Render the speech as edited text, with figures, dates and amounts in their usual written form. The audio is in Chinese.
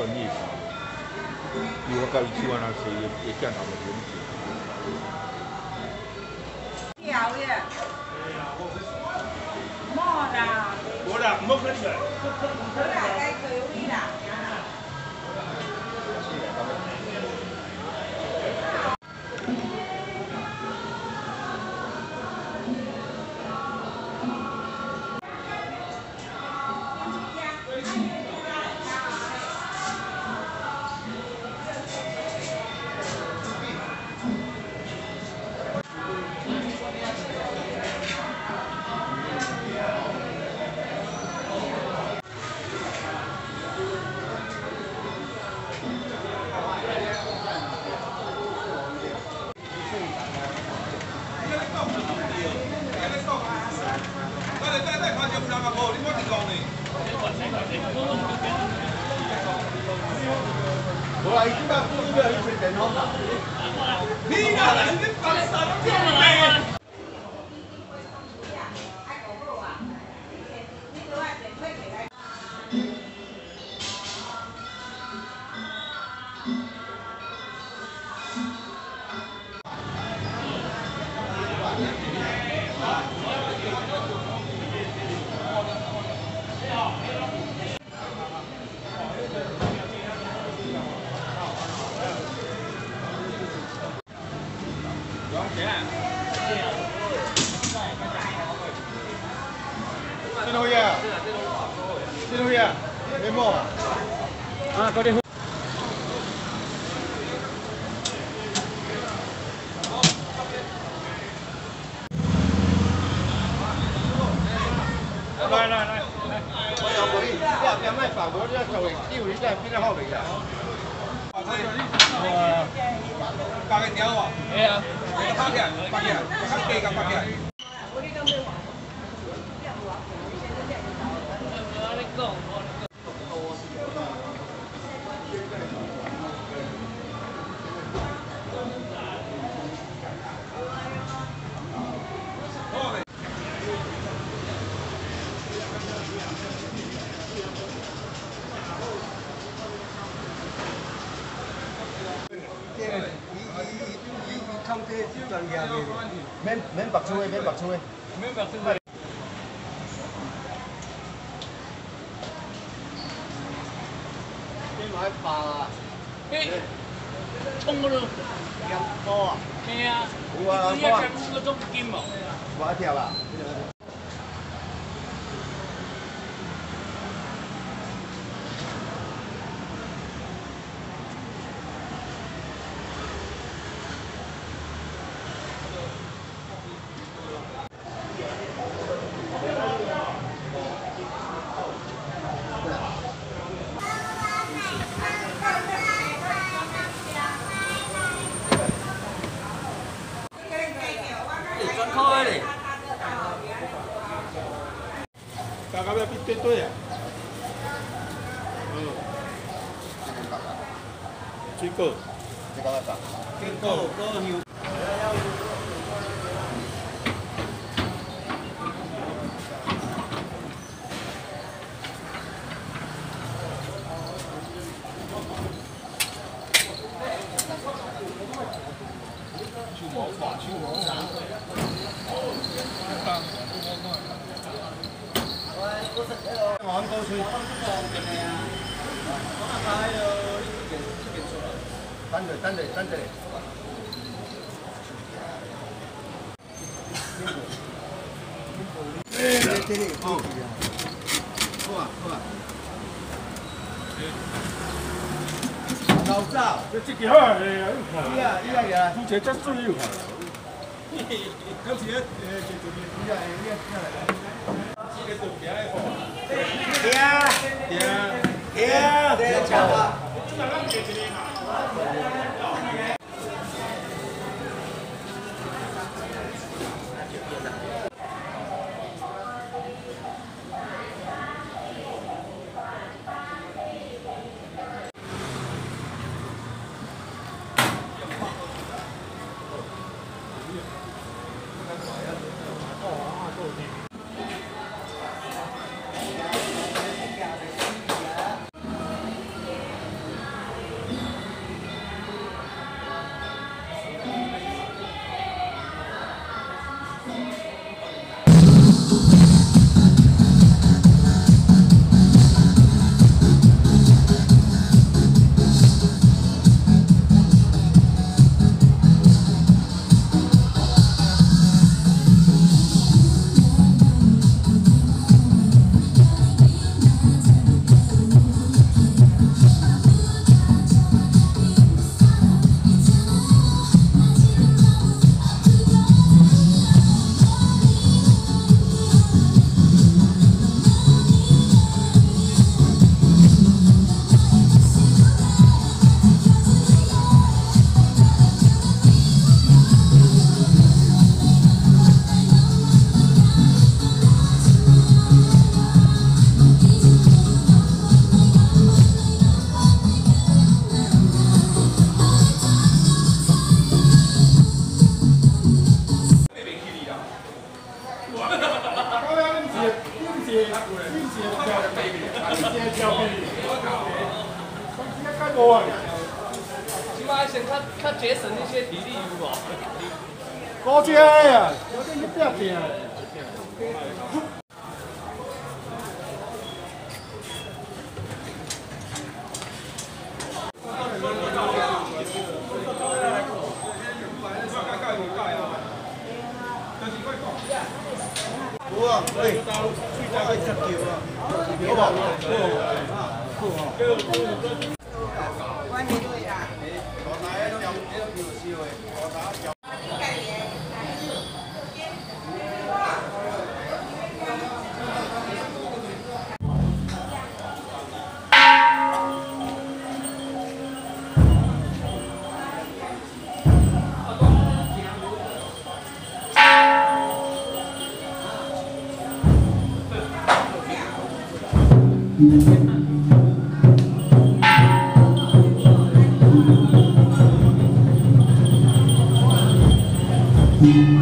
夜市，因为我家己手安那洗，伊囝头就免食。 条耶。冇啦。 无啦，唔好ขึ้นเลย。 好啦，该做位啦。 无啦，伊即摆不是要去找电脑打。你啊，你放啥都听唔明。这东西啊，这东西啊，没毛啊。啊，搞点。来，我有可以，你别卖法国，你要做丢你真变得好味啊。八个条啊？哎呀，八件，较低个八件。 抗这专业的，免白醋的，免白醋的。你买白啊？ 冲嗰度， 盐多啊？ 係啊， 有啊， 一隻半個鐘兼喎。 我一條啦。 转開嚟。 大家要比对对啊。水果。 这个啥？ 水果，牛。 我高吹。等陣。老早， 这几好啊！ 伊啊， 煮这真水有啊！ 有時咧， 先较节省一些体力有无？ 高阶呀，我这一变变。好啊，喂，我爱吃球啊，好不好？好啊。 关你对啦。 嗯。